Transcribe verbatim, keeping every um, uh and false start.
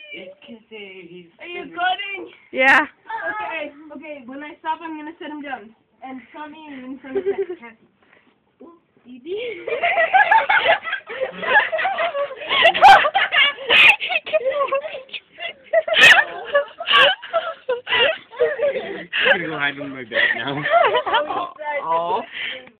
It's kissing. He's Are you recording? Yeah. Okay, okay, when I stop, I'm gonna set him down. And tell me in front of that cat. Edie? I'm gonna go hide under my bed now. Oh.